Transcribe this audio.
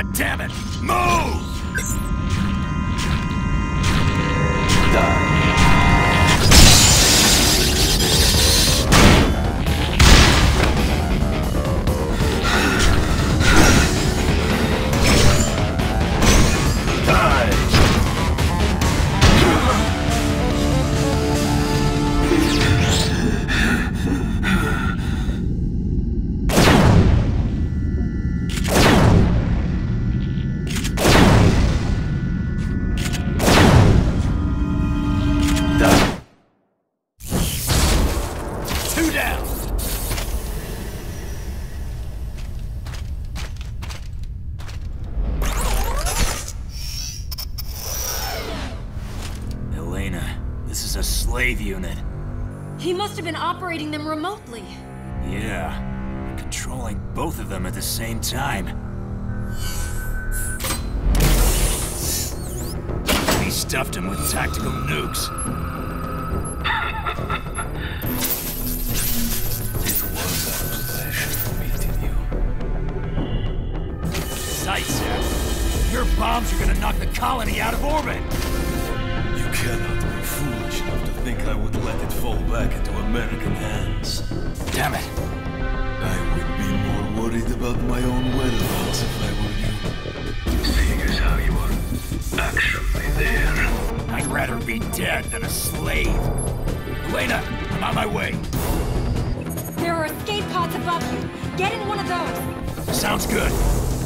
God damn it! Move! Two down! Elena, this is a slave unit. He must have been operating them remotely. Yeah, controlling both of them at the same time. He stuffed him with tactical nukes. It was a pleasure meeting you. Zaitsev, your bombs are gonna knock the colony out of orbit! You cannot be foolish enough to think I would let it fall back into American hands. Damn it! I would be more worried about my own whereabouts if I were you. Seeing as how you are actually there. I'd rather be dead than a slave. Elena, I'm on my way. There are escape pods above you. Get in one of those. Sounds good.